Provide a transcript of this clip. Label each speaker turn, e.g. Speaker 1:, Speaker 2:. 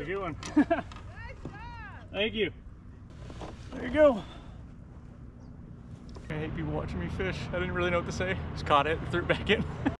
Speaker 1: a good one. Thank you. There you go. I hate people watching me fish. I didn't really know what to say. Just caught it and threw it back in.